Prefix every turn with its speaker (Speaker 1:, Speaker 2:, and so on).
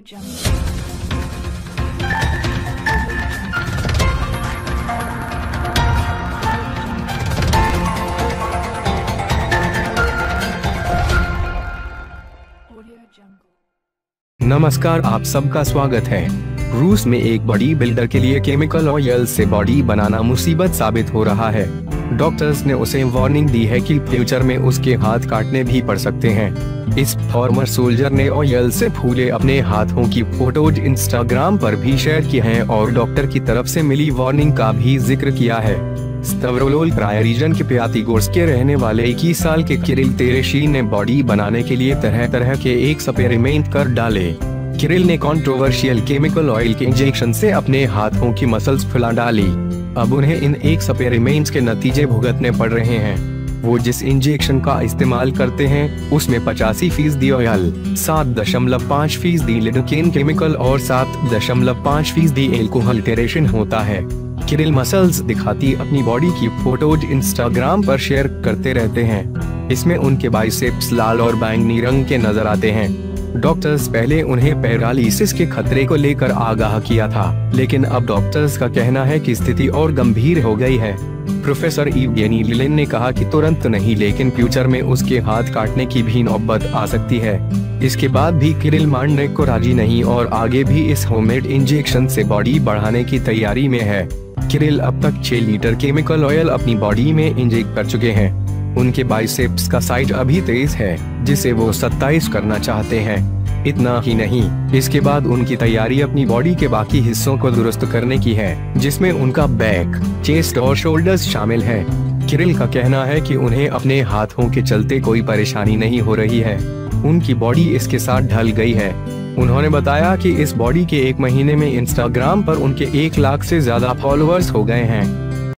Speaker 1: नमस्कार, आप सबका स्वागत है। रूस में एक बॉडी बिल्डर के लिए केमिकल ऑयल से बॉडी बनाना मुसीबत साबित हो रहा है। डॉक्टर्स ने उसे वार्निंग दी है कि फ्यूचर में उसके हाथ काटने भी पड़ सकते हैं। इस फॉर्मर सोल्जर ने ऑयल से फूले अपने हाथों की फोटोज इंस्टाग्राम पर भी शेयर की हैं और डॉक्टर की तरफ से मिली वार्निंग का भी जिक्र किया है। स्तवरोलोल क्राय रीजन के प्यातिगोर्स्क के रहने वाले 21 साल के किरिल तेरेशी ने बॉडी बनाने के लिए तरह तरह के एक्सपेरिमेंट कर डाले। किरिल ने कंट्रोवर्शियल केमिकल ऑयल के इंजेक्शन से अपने हाथों की मसल्स फुला डाली। अब उन्हें इन एक्सपेरिमेंट्स के नतीजे भुगतने पड़ रहे हैं। वो जिस इंजेक्शन का इस्तेमाल करते हैं उसमें 85% ऑयल, 7.5% लिडोकेन केमिकल और 7.5% एल्कोहल होता है। किरिल मसल्स दिखाती अपनी बॉडी की फोटोज इंस्टाग्राम पर शेयर करते रहते हैं। इसमें उनके बाइसेप्स लाल और बैंगनी रंग के नजर आते हैं। डॉक्टर्स पहले उन्हें पैरालिसिस के खतरे को लेकर आगाह किया था, लेकिन अब डॉक्टर्स का कहना है कि स्थिति और गंभीर हो गई है। प्रोफेसर इवगेनी लिलिन ने कहा कि तुरंत नहीं, लेकिन फ्यूचर में उसके हाथ काटने की भी नौबत आ सकती है। इसके बाद भी किरिल मानने को राजी नहीं और आगे भी इस होममेड इंजेक्शन से बॉडी बढ़ाने की तैयारी में है। किरिल अब तक 6 लीटर केमिकल ऑयल अपनी बॉडी में इंजेक्ट कर चुके हैं। उनके बाइसेप्स का साइज अभी 23 है, जिसे वो 27 करना चाहते हैं। इतना ही नहीं, इसके बाद उनकी तैयारी अपनी बॉडी के बाकी हिस्सों को दुरुस्त करने की है, जिसमें उनका बैक, चेस्ट और शोल्डर्स शामिल है। किरिल का कहना है कि उन्हें अपने हाथों के चलते कोई परेशानी नहीं हो रही है। उनकी बॉडी इसके साथ ढल गई है। उन्होंने बताया कि इस बॉडी के 1 महीने में इंस्टाग्राम पर उनके 1 लाख से ज्यादा फॉलोअर्स हो गए हैं।